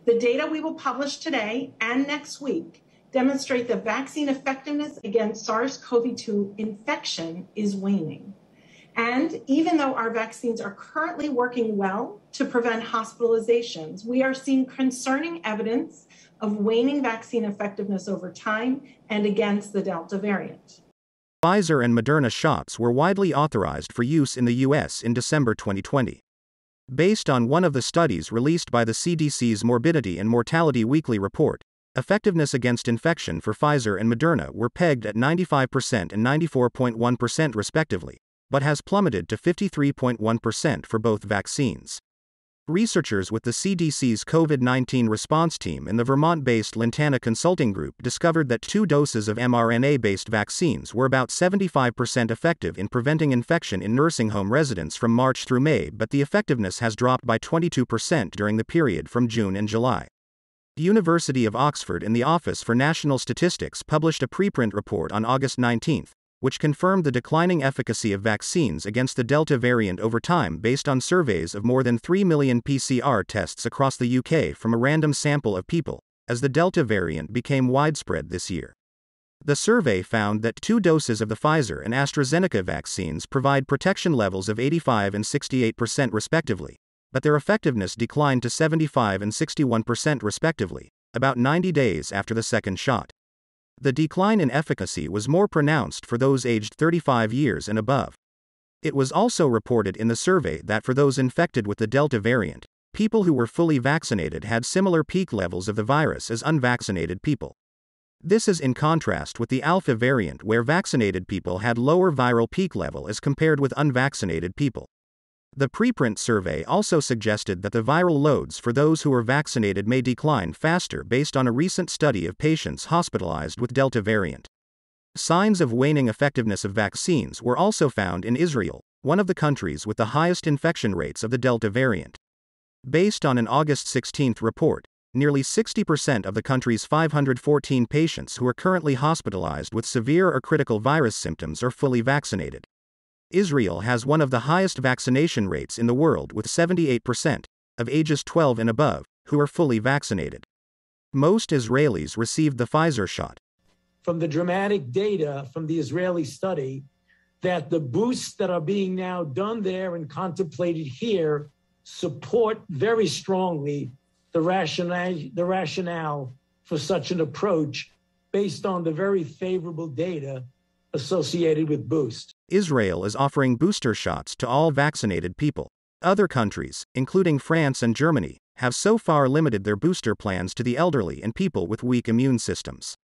The data we will publish today and next week demonstrate that vaccine effectiveness against SARS-CoV-2 infection is waning. And even though our vaccines are currently working well to prevent hospitalizations, we are seeing concerning evidence of waning vaccine effectiveness over time and against the Delta variant. Pfizer and Moderna shots were widely authorized for use in the U.S. in December 2020. Based on one of the studies released by the CDC's Morbidity and Mortality Weekly Report, effectiveness against infection for Pfizer and Moderna were pegged at 95% and 94.1% respectively, but has plummeted to 53.1% for both vaccines. Researchers with the CDC's COVID-19 response team and the Vermont-based Lantana Consulting Group discovered that 2 doses of mRNA-based vaccines were about 75% effective in preventing infection in nursing home residents from March through May, but the effectiveness has dropped by 22% during the period from June and July. The University of Oxford and the Office for National Statistics published a preprint report on August 19, which confirmed the declining efficacy of vaccines against the Delta variant over time based on surveys of more than 3 million PCR tests across the UK from a random sample of people, as the Delta variant became widespread this year. The survey found that 2 doses of the Pfizer and AstraZeneca vaccines provide protection levels of 85 and 68% respectively, but their effectiveness declined to 75 and 61% respectively, about 90 days after the second shot. The decline in efficacy was more pronounced for those aged 35 years and above. It was also reported in the survey that for those infected with the Delta variant, people who were fully vaccinated had similar peak levels of the virus as unvaccinated people. This is in contrast with the Alpha variant, where vaccinated people had lower viral peak level as compared with unvaccinated people. The preprint survey also suggested that the viral loads for those who are vaccinated may decline faster based on a recent study of patients hospitalized with Delta variant. Signs of waning effectiveness of vaccines were also found in Israel, one of the countries with the highest infection rates of the Delta variant. Based on an August 16 report, nearly 60% of the country's 514 patients who are currently hospitalized with severe or critical virus symptoms are fully vaccinated. Israel has one of the highest vaccination rates in the world, with 78% of ages 12 and above who are fully vaccinated. Most Israelis received the Pfizer shot. From the dramatic data from the Israeli study, that the boosts that are being now done there and contemplated here support very strongly the rationale for such an approach based on the very favorable data associated with boost. Israel is offering booster shots to all vaccinated people. Other countries, including France and Germany, have so far limited their booster plans to the elderly and people with weak immune systems.